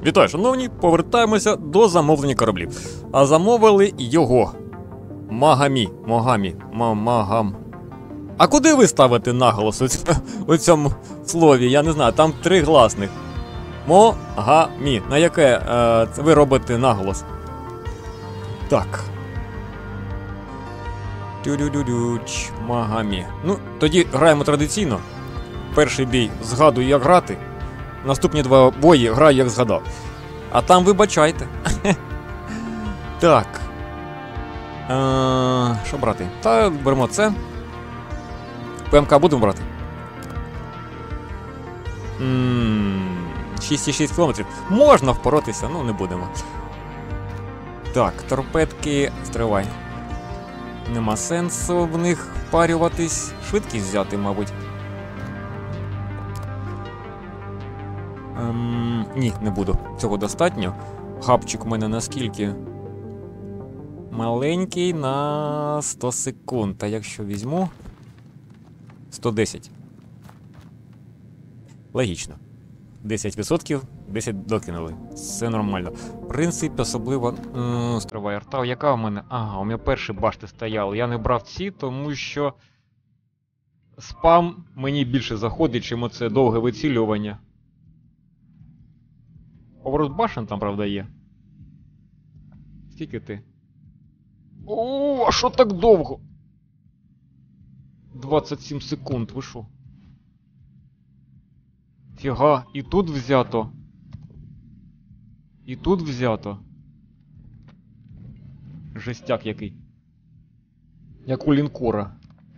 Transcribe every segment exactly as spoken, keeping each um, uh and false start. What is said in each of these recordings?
Вітаю, шановні, повертаємося до замовлення кораблів. А замовили його. Магамі, Могамі, Магам. А куди ви ставите наголос у цьому слові? Я не знаю, там три гласних. Могамі. На яке е, ви робите наголос? Так. Тю-дю-дю-дюч, Магамі. Ну, тоді граємо традиційно. Перший бій згадую, як грати. Наступні два бої граю, як згадав. А там вибачайте. Так. Е, що брати? Та беремо це. ПМК будемо брати. шість цілих шість кілометрів. Можна впоротися, ну не будемо. Так, торпедки. Стривай. Нема сенсу в них впарюватись. Швидкість взяти, мабуть. Ем, ні, не буду. Цього достатньо. Хабчик у мене наскільки? Маленький на сто секунд. А якщо візьму... сто десять. Логічно. десять відсотків, десять докинули. Все нормально. В принципі, особливо... Е, Стривай, арта, яка в мене? Ага, у мене перші башти стояли. Я не брав ці, тому що... Спам мені більше заходить, чим оце довге вицілювання. Поворот башен там, правда, є. Скільки ти? О, а що так довго? двадцять сім секунд, ви шо? Фіга, і тут взято. І тут взято. Жестяк який. Як у лінкора.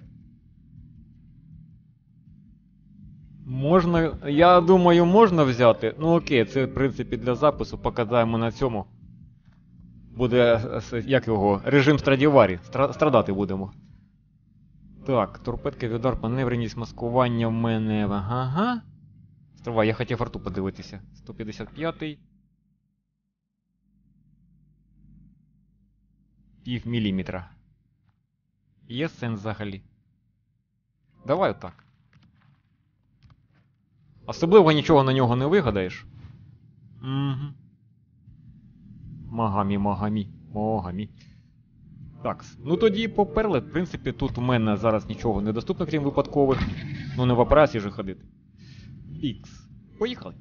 Можна, я думаю, можна взяти. Ну окей, це в принципі для запису, показаємо на цьому. Буде, як його, режим Страдіварі. Стра, страдати будемо. Так, торпедки, віддар, маневреність, маскування в мене. Ага. Стривай, я хотів арту подивитися. сто п'ятдесят п'ятий. Пів міліметра. Є сенс взагалі. Давай отак. Особливо нічого на нього не вигадаєш. Угу. Магамі, Магамі, Могамі. Так, ну тоді поперли. В принципі, тут у мене зараз нічого не доступно, крім випадкових. Ну не в операції же ходити. Ікс. Поїхали.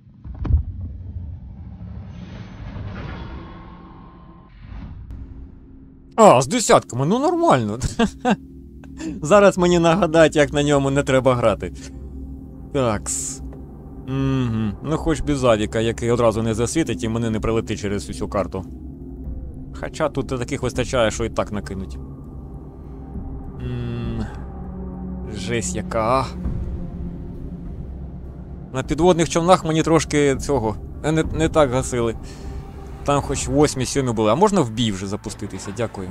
А, з десятками, ну нормально. Зараз мені нагадають, як на ньому не треба грати. Такс. Угу. Ну хоч без авіка, який одразу не засвітить і мене не прилетить через усю карту. Хоча тут таких вистачає, що і так накинуть. М-м. Жесть яка. На підводних човнах мені трошки цього не, не так гасили. Там хоч восьмі сьомі були. А можна в бій вже запуститися? Дякую.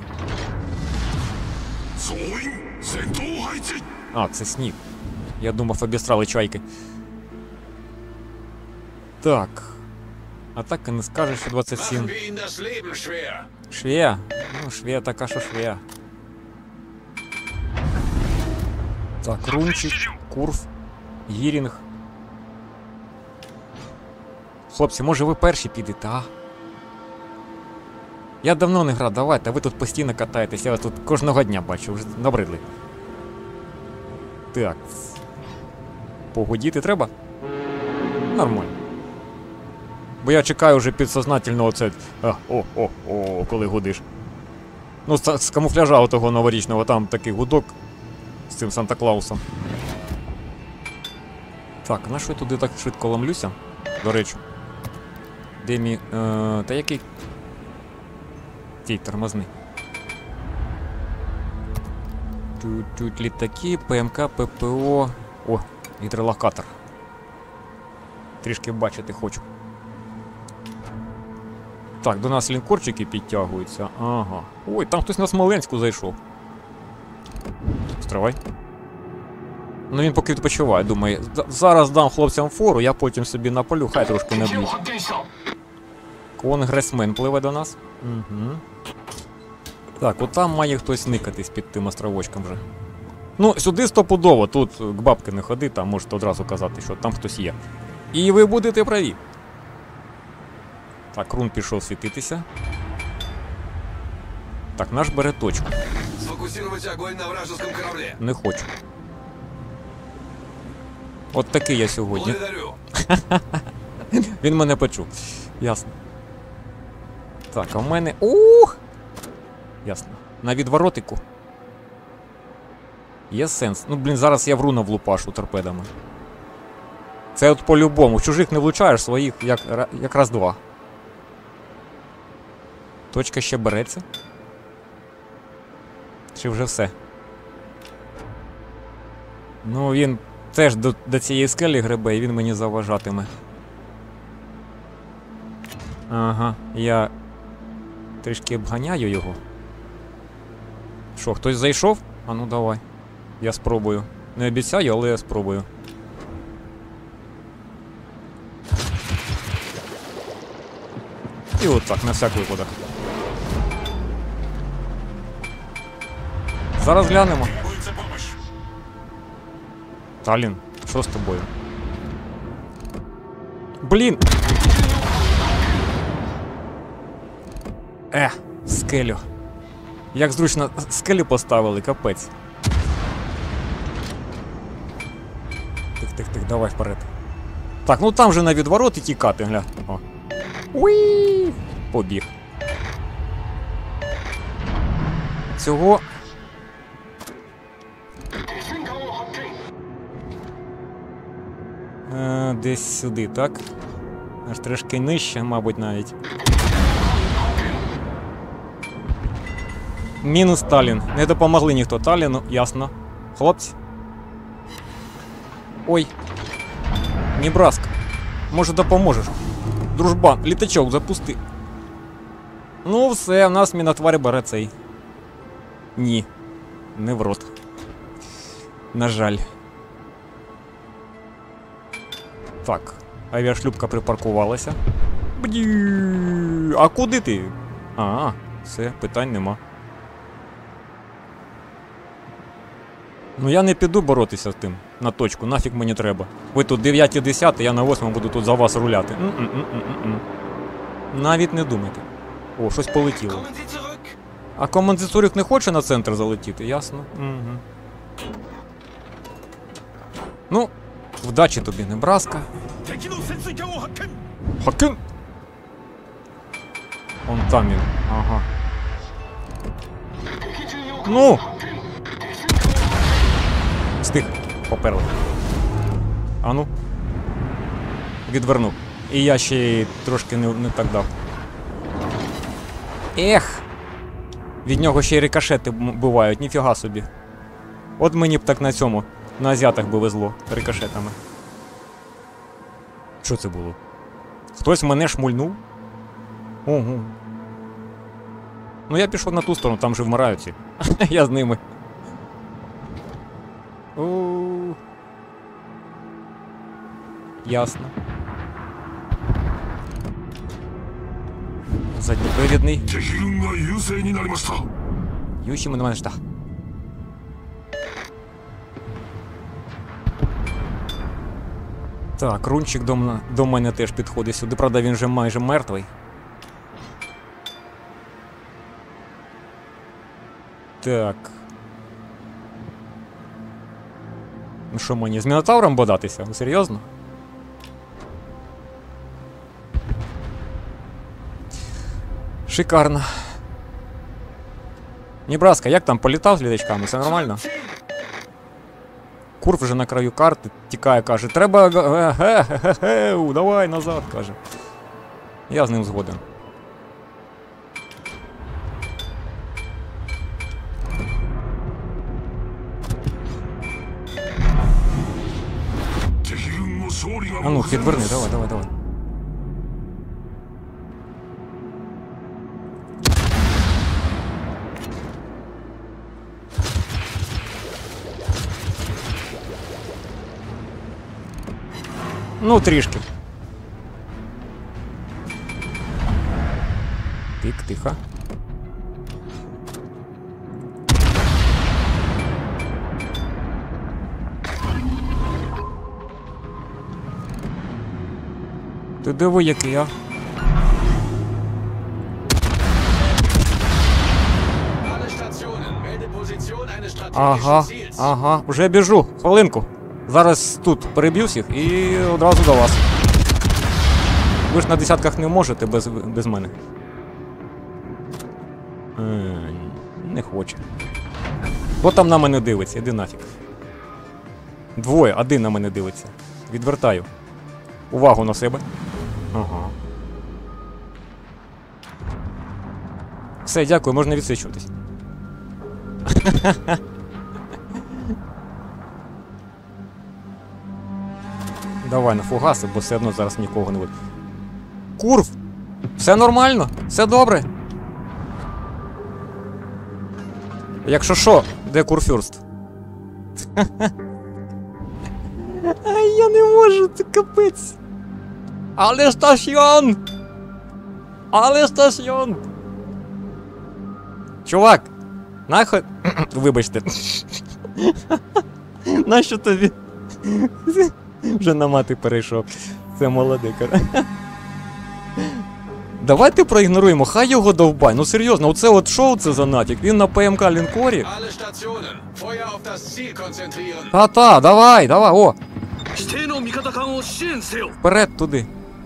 А, це сніг. Я думав, обістрали чайки. Так. А так і не скажеш, що двадцять сім. Швея? Ну, швея така, що швея. Так, Рунчик, Курф, Гірінг. Хлопці, може ви перші підете, а? Я давно не грав, давайте, ви тут постійно катаєтесь, я вас тут кожного дня бачу, вже набридли. Так. Погодіти треба? Нормально. Бо я чекаю вже підсознательно оце... О-о-о, коли гудиш. Ну, з, з камуфляжа отого новорічного, там такий гудок з цим Санта-Клаусом. Так, на що я туди так швидко ламлюся? До речі. Де мій... Е, та який... Тій, тормозний. Тут, тут літаки, ПМК, ППО... О, гідролокатор. Трішки бачити хочу. Так, до нас лінкорчики підтягуються. Ага. Ой, там хтось на Смоленську зайшов. Стривай. Ну він поки відпочиває, думає. Зараз дам хлопцям фору, я потім собі напалю, хай трошки не б'ють. Конгресмен пливе до нас. Угу. Так, от там має хтось никатись під тим островочком вже. Ну, сюди стопудово, тут к бабки не ходи, там можете одразу казати, що там хтось є. І ви будете праві. Так, рун пішов світитися. Так, наш бере точку. Сфокусировать огонь на вражеском корабле. Не хочу. От такий я сьогодні. Благодарю. Він мене почув. Ясно. Так, а в мене... Ух! Ясно. На відворотику. Є сенс. Ну, блін, зараз я в руна влупашу торпедами. Це от по-любому. В чужих не влучаєш, своїх як, якраз два. Точка ще береться. Чи вже все? Ну, він теж до, до цієї скелі гребе, і він мені заважатиме. Ага, я трішки обганяю його. Що, хтось зайшов? А ну давай. Я спробую. Не обіцяю, але я спробую. І от так, на всяк випадок. Зараз глянемо. Талін, що з тобою? Блін! Е, скелю. Як зручно скелю поставили, капець. Тих-тих-тих, давай вперед. Так, ну там же на відворот і тікати, гля. О. Уі! Побіг. Цього... Е, десь сюди, так? Аж трошки нижче, мабуть, навіть. Мінус Талін. Не допомогли ніхто Таліну, ясно. Хлопці. Ой. Небраска. Може допоможеш? Дружбан, літачок запусти. Ну все, в нас мінотвар бере цей. Ні. Не в рот. На жаль. Так, авіашлюпка припаркувалася. Бдю. А куди ти? А, все, питань нема. Ну я не піду боротися з тим на точку, нафіг мені треба. Ви тут дев'яті десяті, я на восьмому буду тут за вас руляти. М-м-м-м-м. Навіть не думайте. О, щось полетіло. А командицурик не хоче на центр залетіти, ясно? Угу. Ну, вдачі тобі, Небраска. Хакен! Он там він, ага. Ну! Встиг, поперли. Ану. Відвернув. І я ще й трошки не, не так дав. Ех! Від нього ще й рикошети бувають, ніфіга собі. От мені б так на цьому, на азіатах би везло, рикошетами. Що це було? Хтось мене шмульнув? Ого. Ну я пішов на ту сторону, там же вмирають ці. Я з ними. О. Ясно. Задньопривідний. Ющі мене штах. Так, рунчик до, до мене теж підходить сюди, правда він вже майже мертвий. Так. Ну що мені, з Мінотавром бодатися? Ви серйозно? Шикарно. Небраска, як там, політав з літачками? Все нормально? Курв вже на краю карти тікає, каже, треба... Ге-ге-ге-ге, давай назад, каже. Я з ним згоден. А ну, підверни, давай, давай, давай. Ну, трішки. Тик, тихо. Ти диви, який я. Ага, ага, вже біжу, хвилинку. Зараз тут переб'ю всіх і одразу до вас. Ви ж на десятках не можете без, без мене. Е, не хоче. Хто там на мене дивиться? Іди нафіг. Двоє, один на мене дивиться. Відвертаю. Увагу на себе. Ага. Все, дякую, можна відсвічуватись. Давай на фугаси, бо все одно зараз нікого не буде. Курв! Все нормально? Все добре? Якщо що, де Курфюрст? Ай, я не можу, це капець. Але стаціон! Але стаціон! Чувак! Нахуй... Вибачте. Нащо тобі? Вже на мати перейшов. Це молодий. Давайте проігноруємо, хай його довбай. Ну серйозно, оце от шоу це за натяк. Він на ПМК лінкорі. Та-та, давай, давай, о! Вперед туди.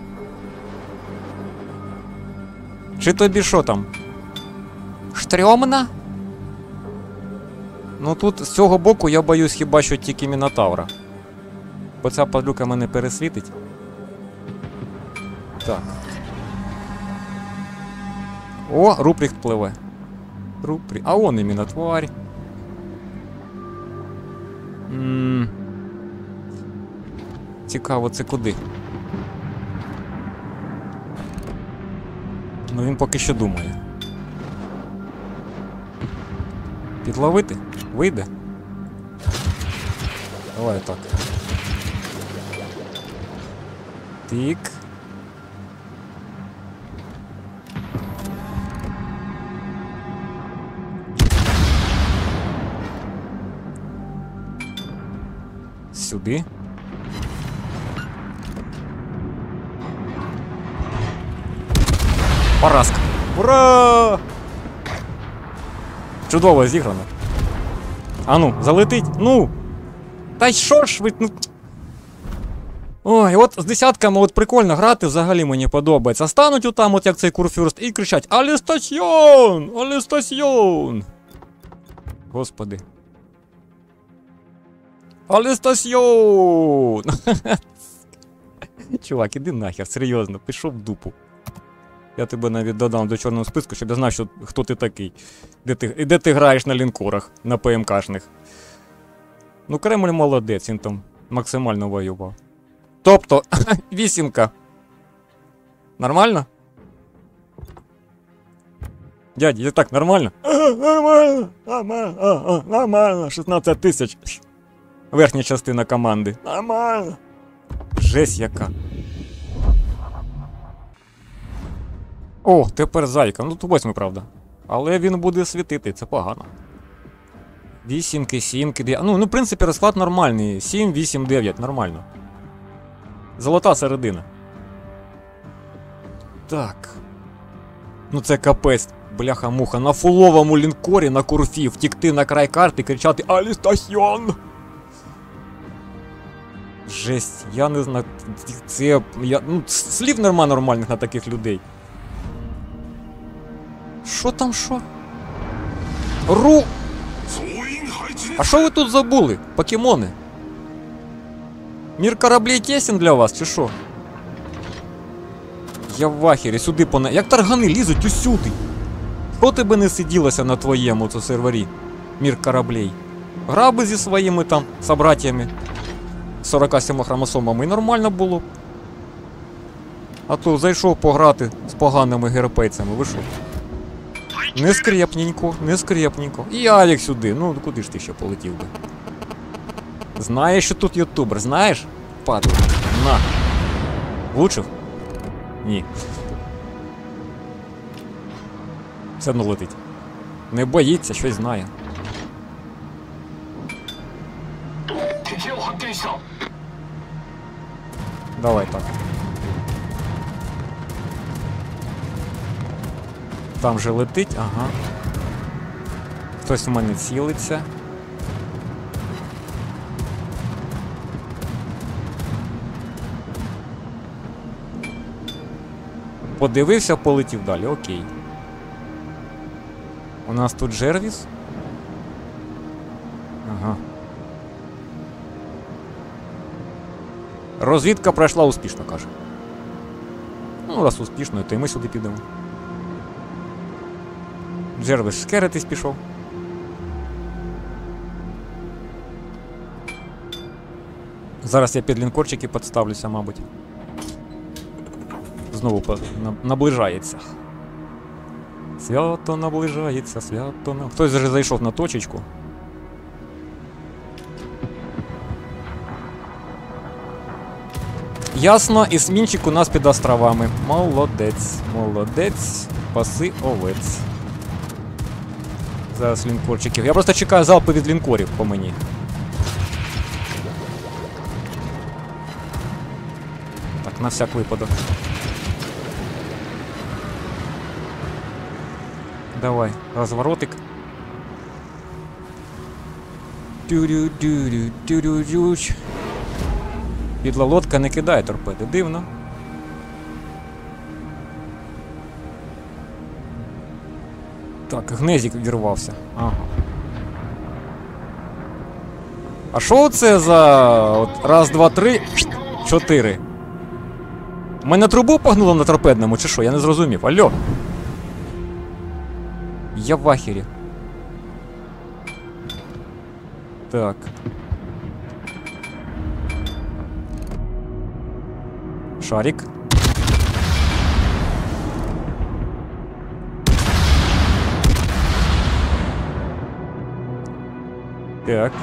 Чи тобі що там? Штрьомна? Ну тут з цього боку я боюсь хіба що тільки Мінотавра. Бо ця падлюка мене пересвітить. Так. О, Рупріхт пливе. Рупріхт. А он і Мінотварь. Ммм. Цікаво, це куди? Ну він поки що думає. Підловити? Вийде? Давай так. Тик. Сюди. Поразка. Ура! Чудово зіграно. А ну, залетить. Ну! Та й що ж ви... Ну... Ой, от з десятками от прикольно грати, взагалі мені подобається. Стануть отам, от як цей Курфюрст, і кричать: Алістасьйон! Алістасьйон! Господи. Алістасьйон! Чувак, іди нахер, серйозно, пішов в дупу. Я тебе навіть додам до чорного списку, щоб я знав, що, хто ти такий. Де ти, і де ти граєш на лінкорах, на ПМКшних. Ну, Кремль молодець, він там максимально воював. Тобто, вісімка. Нормально? Дядя, я так, нормально? Нормально, нормально, нормально, шістнадцять тисяч. Верхня частина команди. Нормально. Жесть яка. О, тепер зайка. Ну, то восьмий, правда. Але він буде світити, це погано. Вісімки, сімки, дев'ять. Ну, ну, в принципі, розклад нормальний. сім, вісім, дев'ять, нормально. Золота середина. Так. Ну це капець, бляха-муха. На фуловому лінкорі на Курфі втікти на край карти і кричати Алістасьйон! Жесть, я не знаю. Це... Я... Ну, слів нема нормальних на таких людей. Що там, що? Ру... А що ви тут забули? Покемони? Мір кораблей тесен для вас, чи що? Я в ахері, сюди пона... Як таргани лізуть усюди. Що тебе не сиділося на твоєму це сервері? Мір кораблей. Грав би зі своїми там собратями. сорок сім хромосомами і нормально було. А то зайшов пограти з поганими європейцями, ви що? Не скрепненько, не скрепненько. І Алік сюди, ну куди ж ти ще полетів би? Знаєш, що тут ютубер, знаєш? Падло. На. Влучив? Ні. Все одно летить. Не боїться, щось знає. Давай так. Там же летить, ага. Хтось в мене цілиться. Подивився, полетів далі, окей. У нас тут Джервіс. Ага. Розвідка пройшла успішно, каже. Ну, раз успішно, то і ми сюди підемо. Джервіс скеритись пішов. Зараз я під лінкорчики підставлюся, мабуть. Знову по... на... наближається. Свято наближається, свято на... Хтось вже зайшов на точечку. Ясно, есмінчик у нас під островами. Молодець, молодець, паси овець. Зараз лінкорчиків. Я просто чекаю залпи від лінкорів по мені. Так, на всяк випадок. Давай, розворотик. Тю-дю-дю-дю-дю-дю-дю. Підла лодка не кидає торпеди. Дивно. Так, гнезик вірвався. Ага. А що це за... От, раз, два, три, чотири? Мене трубу погнуло на торпедному, чи що? Я не зрозумів. Алло. Я в ахері. Так. Шарик. Так.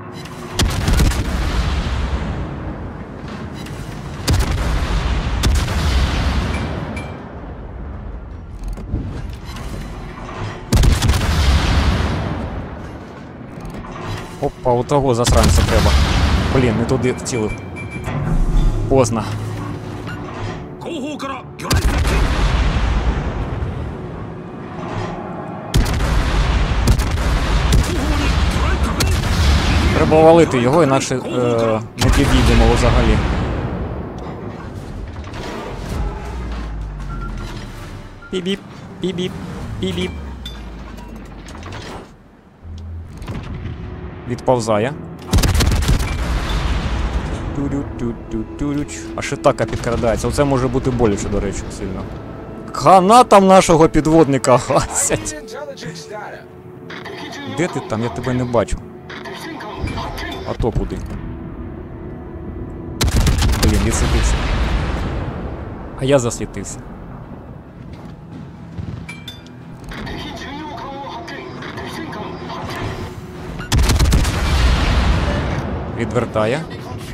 Опа, у того засранця треба. Блін, не туди вцілив. Поздно. Треба валити його, інакше е, не підійдемо взагалі. Пі-біп, пі-біп, пі-біп. Відповзає. А шитака підкрадається. Оце може бути боляче, до речі, сильно. Хана там нашого підводника гасять. Де ти там? Я тебе не бачу. А то куди? Блін, відсвітився. А я засвітився. Відвертає.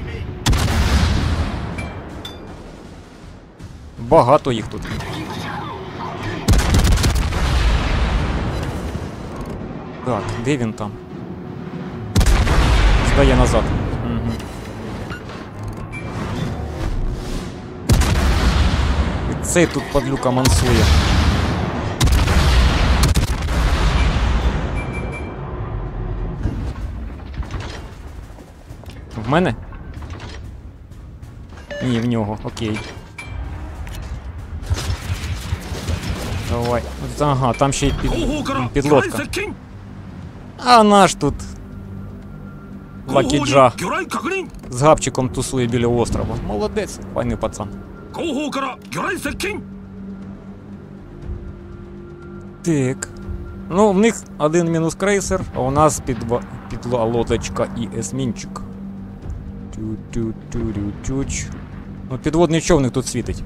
Багато їх тут. Так, де він там? Здає назад. Угу. І цей тут падлюка мансує. В мене? Ні, в нього, окей. Давай. Ага, там ще й під... підлодка. А наш тут Лакіджа з гапчиком тусує біля острова. Молодець, файний пацан. Так. Ну, в них один мінус крейсер, а у нас під... підла лодочка і есмінчик. Тю-тю-тю-тю-тюч. Ну, підводний човник тут світить.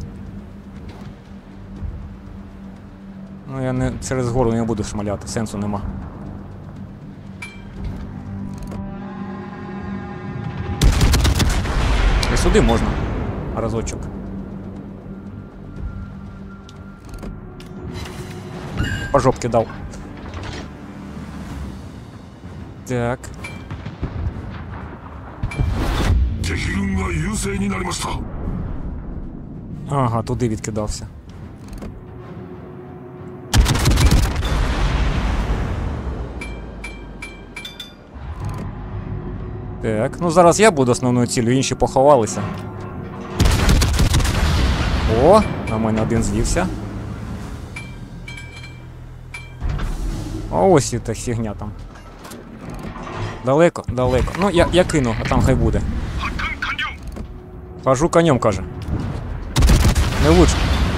Ну, я не через гору не буду шмаляти, сенсу нема. І сюди можна. Разочок. По жопки дав. Так. Ага, туди відкидався. Так, ну зараз я буду основною ціллю, інші поховалися. О, На мене один звівся. А ось і та фігня там. Далеко, далеко. Ну, я, я кину, а там хай буде. Хожу конем, каже. Не лучше.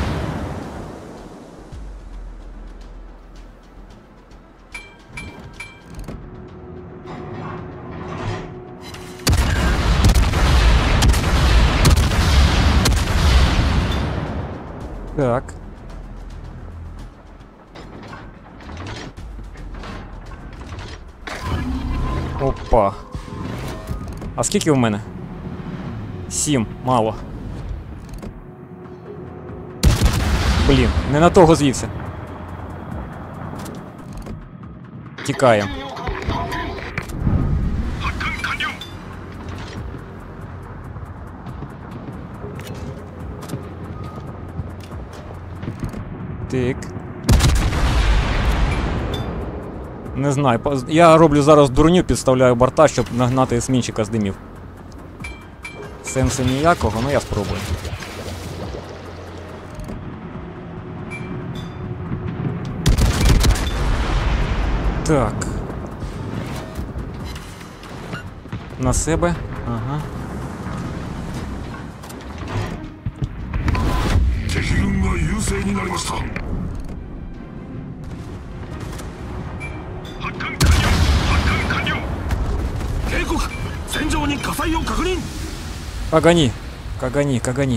Так. Опа. А скільки в мене? Сім, мало. Блін, не на того звівся. Тікаємо. Так. Не знаю, я роблю зараз дурню, підставляю борта, щоб нагнати есмінчика з димів. Сенсу ніякого, ну я спробую. Так. На себе. Ага. Кагани, Кагани, Кагани.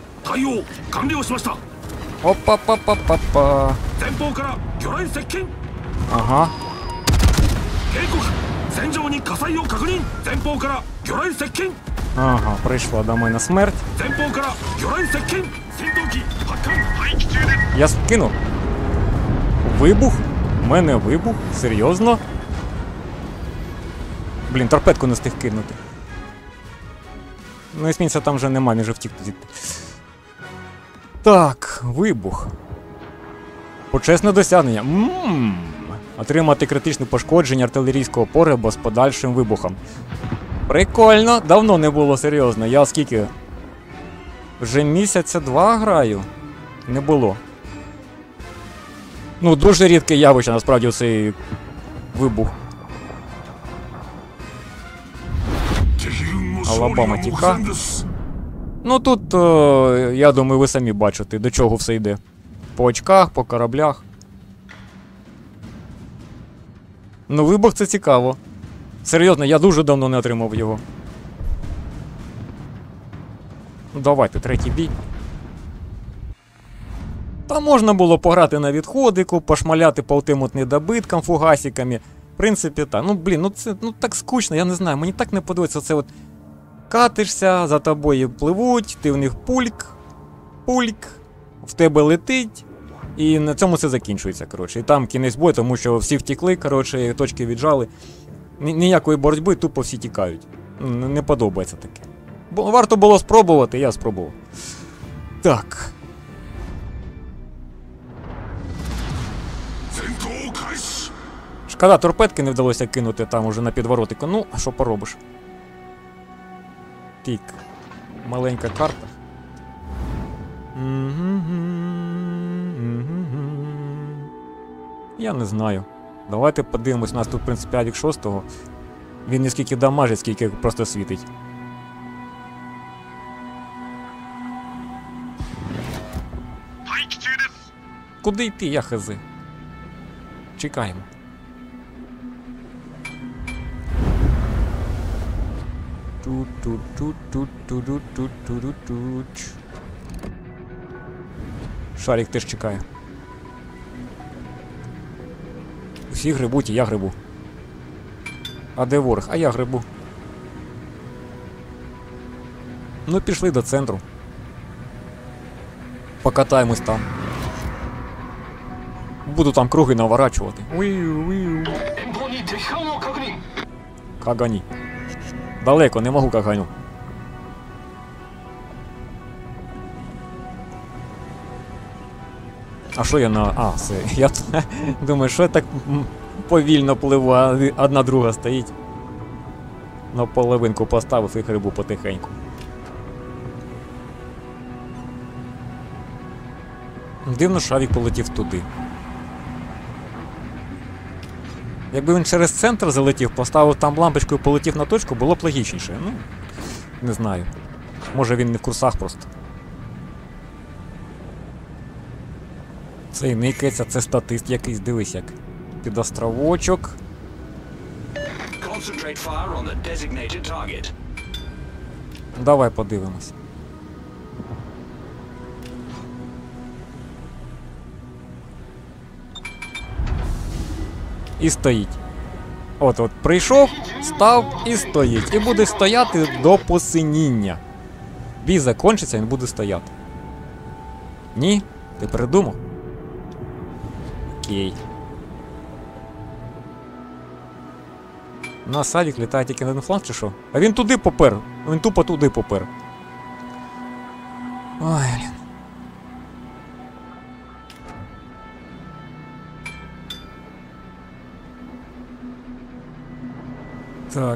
Опа-па-па-па-па. Ага. Ага, прийшла до мене смерть. Я скинув. Вибух? У мене вибух? Серйозно? Блін, торпедку не встиг кинути. Ну, есмінця там вже нема, він вже втік звідти. Так, вибух. Почесне досягнення. Ммм. Отримати критичне пошкодження артилерійського погреба з подальшим вибухом. Прикольно, давно не було, серйозно. Я скільки? Вже місяця два граю. Не було. Ну, дуже рідке явище, насправді, цей вибух. Алабама тіка. Ну тут, о, я думаю, ви самі бачите, до чого все йде. По очках, по кораблях. Ну, вибух це цікаво. Серйозно, я дуже давно не отримав його. Ну, давайте, третій бій. Там можна було пограти на відходику, пошмаляти по ультиматним добиткам, фугасиками. В принципі, так. Ну, блін, ну це ну, так скучно, я не знаю. Мені так не подобається це от... Катишся, за тобою пливуть, ти в них пульк, пульк, в тебе летить. І на цьому все закінчується, коротше. І там кінець бою, тому що всі втікли, коротше, точки віджали. Ні- ніякої боротьби, тупо всі тікають. Не, не подобається таке. Бо варто було спробувати, я спробував. Так. Шкода, торпедки не вдалося кинути там уже на підворотику. Ну, а що поробиш? Тік. Маленька карта. Я не знаю. Давайте подивимось, у нас тут, в принципі, Авік шостого. Він не скільки дамажить, скільки просто світить. Куди йти, я хази? Чекаємо. Ту-ту-ту-ту-ту-ту-ту-ту-ту. Шарик теж чекає. Всі грибуть, і я грибу. А де ворог? А я грибу. Ну, пішли до центру. Покатаємось там. Буду там круги наворачувати. Уiu-уiu. Кагані. Далеко, не можу каганю. А що я на... А, все. Я думаю, що я так повільно пливу, а одна друга стоїть. На половинку поставив і грибу потихеньку. Дивно, що авік полетів туди. Якби він через центр залетів, поставив там лампочку і полетів на точку, було б логічніше. Ну, не знаю. Може він не в курсах просто. Цей никається, це статист якийсь, дивись як. Під островочок. Давай подивимось. І стоїть. От от прийшов, став і стоїть. І буде стояти до посиніння. Бій закончиться, він буде стояти. Ні? Ти передумав? Окей. У нас Савік літає тільки на один фланг чи що? А він туди попер. Він тупо туди попер. Ой, блін. Так.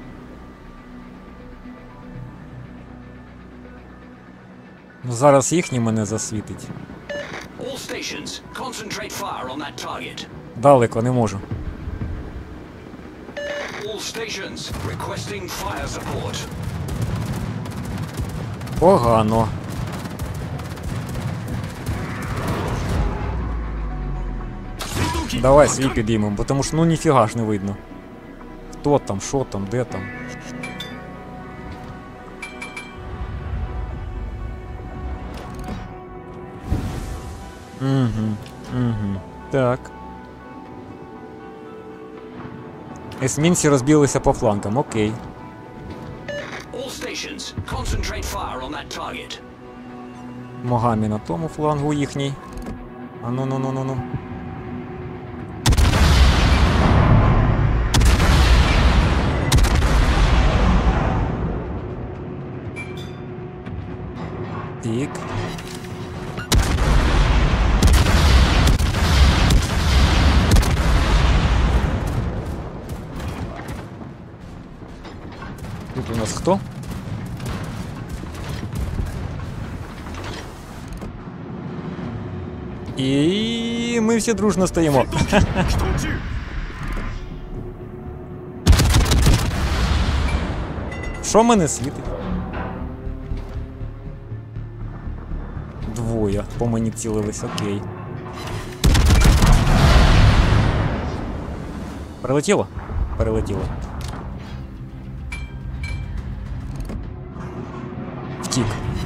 Ну зараз їхній мене засвітить. Далеко, не можу. Погано. Давай свій підіймемо, бо тому що ну ніфіга ж не видно. Хто там, що там, де там. Угу, угу. Так. Есмінці розбілися по флангам, окей. Могамі на тому флангу їхній. А ну ну ну ну ну. Тік. Тут у нас хто? І ми всі дружно стоїмо. Що мене світить? Двоє по мені цілились, окей. Перелетіло? Перелетіло. Втік.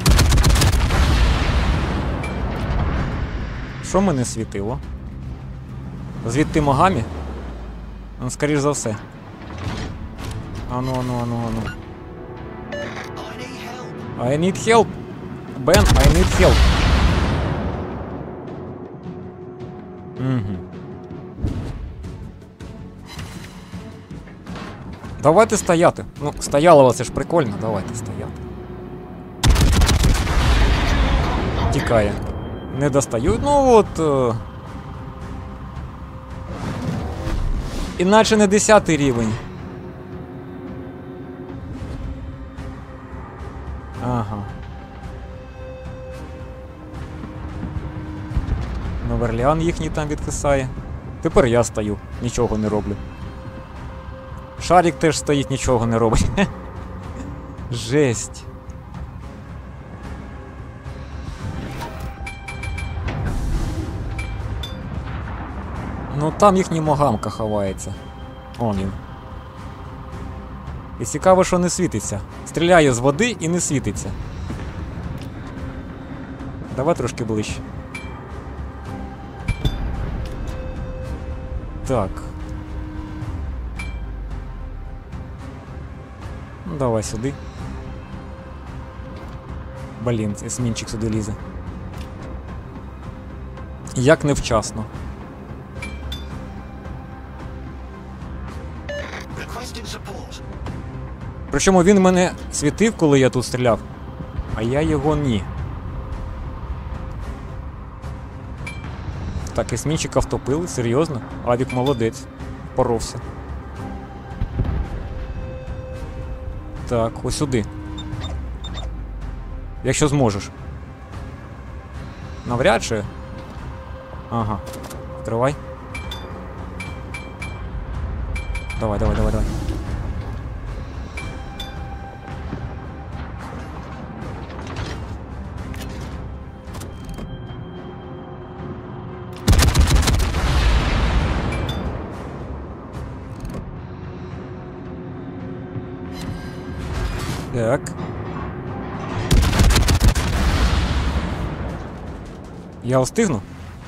Що мене світило? Звідти Могамі? Ну, скоріш за все. Ану, ану, ану, ану. I need help. Бен, I need help. Угу. Давайте стояти. Ну, стояло, це ж прикольно, давайте стояти. Тікає. Не достаю. Ну от. Е... Іначе не десятий рівень. Ага. Новерліан їхній там відкисає. Тепер я стою, нічого не роблю. Шарик теж стоїть, нічого не робить. Жесть. Ну там їхній Могамка ховається. Он він. І цікаво, що не світиться. Стріляє з води і не світиться. Давай трошки ближче. Так. Ну, давай сюди. Блін, есмінчик сюди лізе. Як невчасно. Причому він мене світив, коли я тут стріляв, а я його ні. Так, есмінчика втопили, серйозно? Авік молодець, поровся. Так, ось сюди. Якщо зможеш. Навряд чи, Ага. Відкривай. Давай, давай, давай, давай. Так. Я встигну?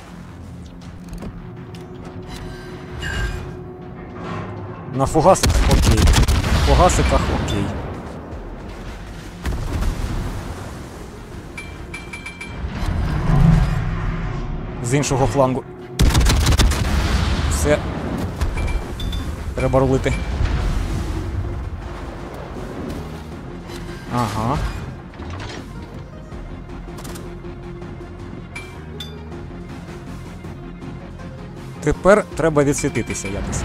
На фугасиках окей. На фугасиках окей. З іншого флангу. Все. Треба рулити. Ага. Тепер треба відсвітитися якось.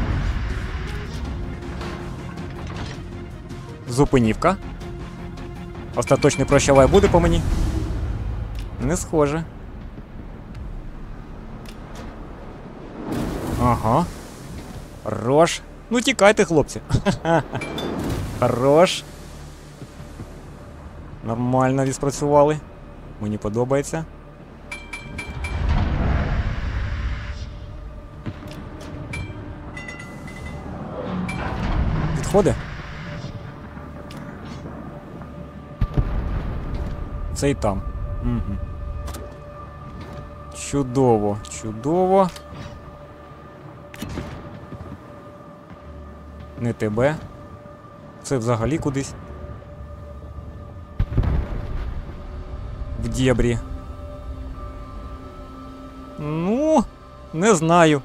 Зупинівка. Остаточний прощавай буде по мені? Не схоже. Ага. Хорош. Ну тікайте, хлопці. Хорош. Нормально відпрацювали. Мені подобається. Підходи? Це і там. Угу. Чудово, чудово. Не тебе. Це взагалі кудись. В дєбрі. Ну, не знаю.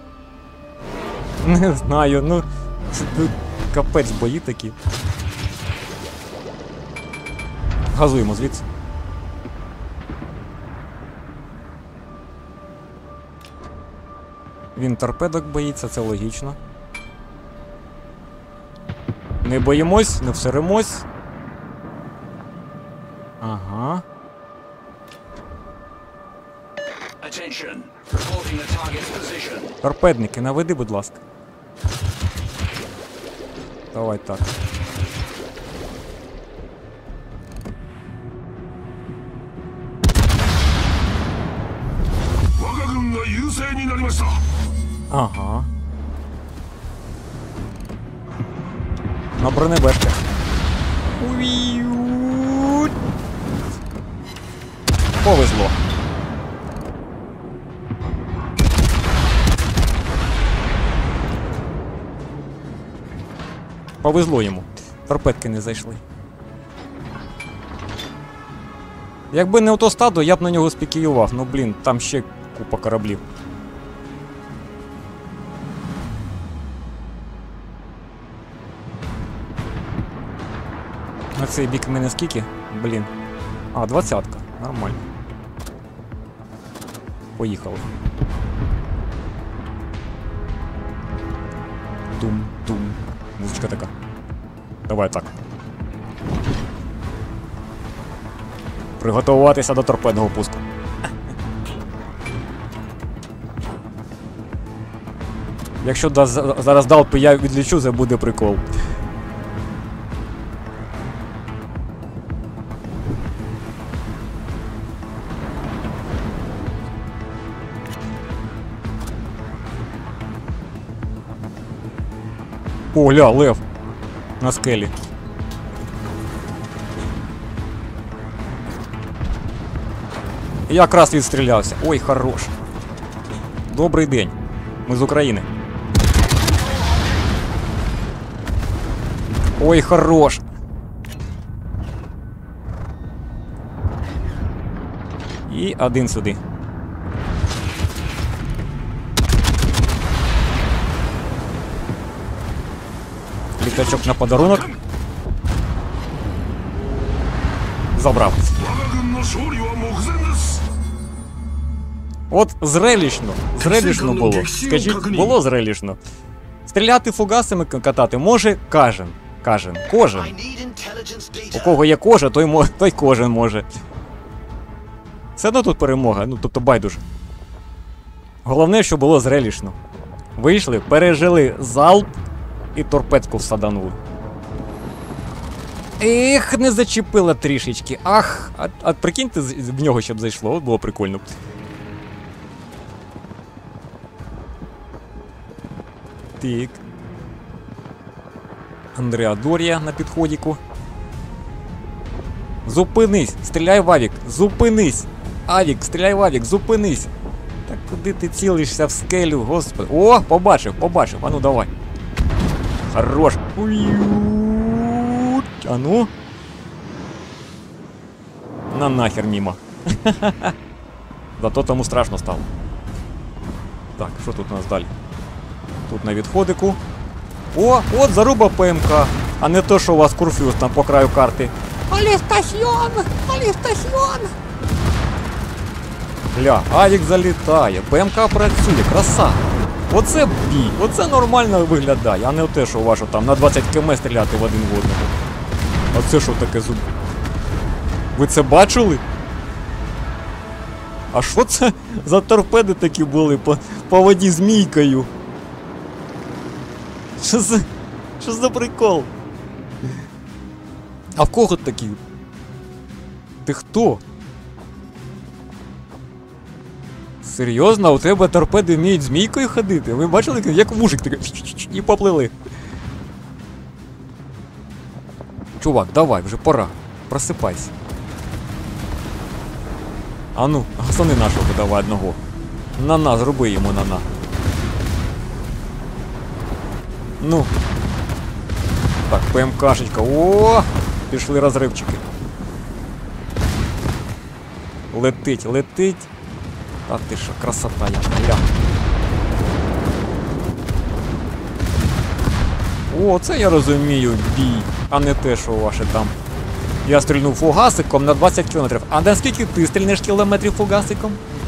Не знаю, ну, це тут капець бої такі. Газуємо звідси. Він торпедок боїться, це логічно. Не боїмось, не всеремось. Ага. Торпедники, наведи, будь ласка. Давай так. Ага. На бронебешках. Повезло. Повезло йому. Торпедки не зайшли. Якби не автостаду, я б на нього спікіював. Ну блін, там ще купа кораблів. На цей бік в мене скільки? Блін. А, двадцятка. Нормально. Поїхали. Тум-тум. Музичка така. Давай так. Приготуватися до торпедного пуску. Якщо да, зараз далпи я відлічу, це буде прикол. О, гля, лев. На скелі. Я якраз відстрілявся. Ой, хорош. Добрий день. Ми з України. Ой, хорош. І один сюди. Літачок на подарунок. Забрав. От зрелищно. Зрелищно було. Скажіть, було зрелищно. Стріляти фугасами катати може кожен. Кожен. Кожен. У кого є кожа, той, той кожен може. Все одно тут перемога. Ну, тобто байдуже. Головне, що було зрелищно. Вийшли, пережили залп і торпедку всаданули. Ех, не зачепила трішечки. Ах, а, а прикиньте, в нього щоб зайшло, от було прикольно. Так. Андреа Дорія на підходіку. Зупинись! Стріляй в авік! Зупинись! Авік, стріляй в авік, зупинись! Так куди ти цілишся в скелю, господи? О, побачив, побачив, ану давай. Хорош. А ну. На нахер мимо. Зато тому страшно стало. Так, що тут у нас далі? Тут на відходику. О, от заруба ПМК. А не то, що у вас Курфюз там по краю карти. Алістасьйон! Алістасьйон! Гля, авік залітає, ПМК працює, краса. Оце бій, оце нормально виглядає, а не те, що у вашу там на двадцять кілометрів стріляти в один в одного. А це що таке зуб? Ви це бачили? А що це за торпеди такі були по, по воді змійкою? Що за... Що за прикол? А в кого такі? Ти хто? Серйозно, у тебе торпеди вміють змійкою ходити? Ви бачили, як вужик такий і поплили? Чувак, давай, вже пора. Просипайся. А ну, гасани нашого давай одного. На-на, зроби йому на-на. Ну. Так, ПМКшечка. О! Пішли розривчики. Летить, летить. А ти що, красота, я гля. О, це я розумію, бій. А не те, що ваше там. Я стрільнув фугасиком на двадцять кілометрів. А на скільки ти стрільнеш кілометрів фугасиком?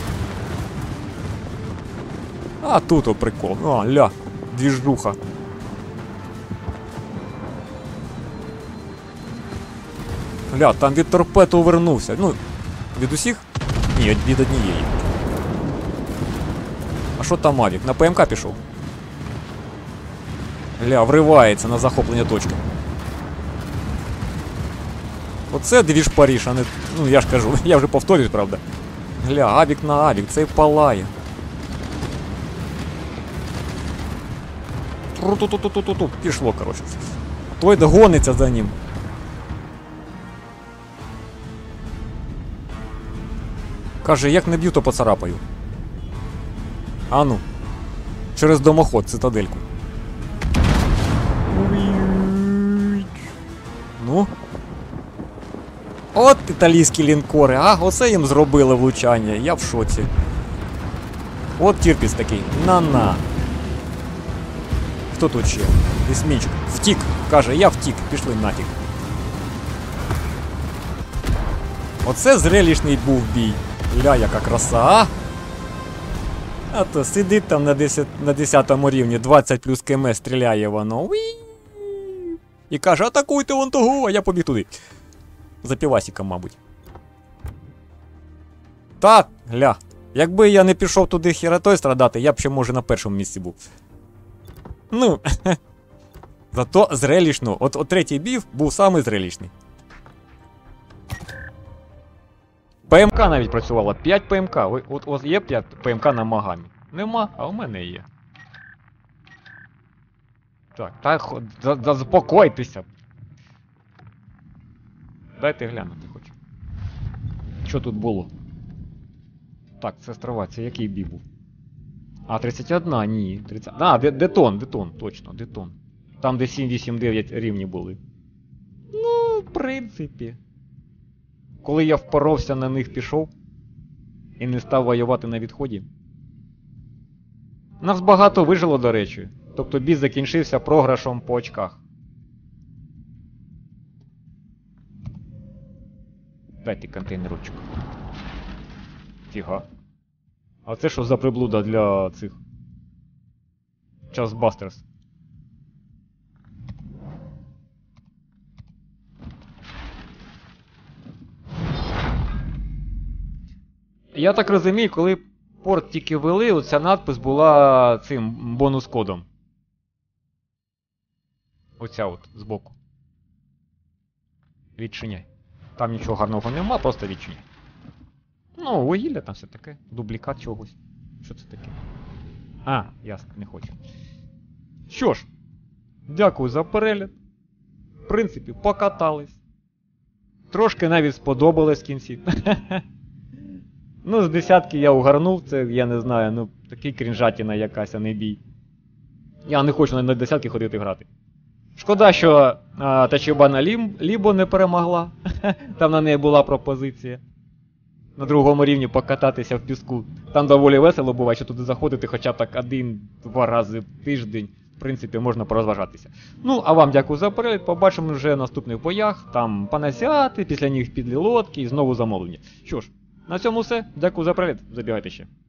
А тут о прикол. А, ля, двіжуха. Ля, там від торпед увернувся. Ну, від усіх? Ні, від однієї. А що там авік? На ПМК пішов? Ля, вривається на захоплення точки. Оце двіж Паріж, а не... Ну, я ж кажу, я вже повторюсь, правда. Гля, авік на авік, цей палає. Тру-ту-ту-ту-ту-ту. Пішло, коротше. Той догониться за ним. Каже, як не б'ю, то поцарапаю. Ану. Через домоход, цитадельку. Ну. От італійські лінкори, а? Оце їм зробили влучання, я в шоці. От тірпіс такий. На-на. Хто тут ще? Есмінчик. Втік. Каже, я втік. Пішли нафіг. Оце зрелищний був бій. Ля, яка краса, а? А то сидить там на, десять, на десятому рівні, двадцять плюс км стріляє воно. Уі! І каже, атакуйте вон того, а я побіг туди. За півасиком, мабуть. Так, гля. Якби я не пішов туди хіратой страдати, я б ще, може, на першому місці був. Ну, зато зрелищно. От, от третій бій був самий зрелищний. ПМК навіть працювала. п'ять ПМК. От, от є п'ять ПМК на Магамі? Нема, а у мене є. Так, так, заспокойтеся. Дайте глянути хоч. Що тут було? Так, це острова, це який бій був? А, тридцять один, ні. тридцять... А, детон, детон, точно, детон. Там, де сім, вісім, дев'ять рівні були. Ну, в принципі. Коли я впоровся на них пішов і не став воювати на відході. Нас багато вижило, до речі. Тобто бій закінчився програшом по очках. Дайте контейнерочок. Фіга. А це що за приблуда для цих? Часбастерс. Я так розумію, коли порт тільки вели, оця надпис була цим бонус-кодом. Оця от, збоку. Відчиняй. Там нічого гарного нема, просто відчиняй. Ну, вугілля там все таке. Дублікат чогось. Що це таке? А, ясно, не хочу. Що ж, дякую за перегляд. В принципі, покатались. Трошки навіть сподобалось в кінці. Ну, з десятки я угарнув, це, я не знаю, ну, такий крінжатіна якась, а не бій. Я не хочу на десятки ходити грати. Шкода, що а, Тачибана Лім, Лібо не перемогла. Там на неї була пропозиція. На другому рівні покататися в піску. Там доволі весело буває, що туди заходити хоча б так один-два рази в тиждень. В принципі, можна порозважатися. Ну, а вам дякую за перегляд. Побачимо вже в наступних боях. Там панасіати, після них підлі лодки і знову замовлення. Що ж, на цьому все. Дякую за перегляд. Забігайте ще.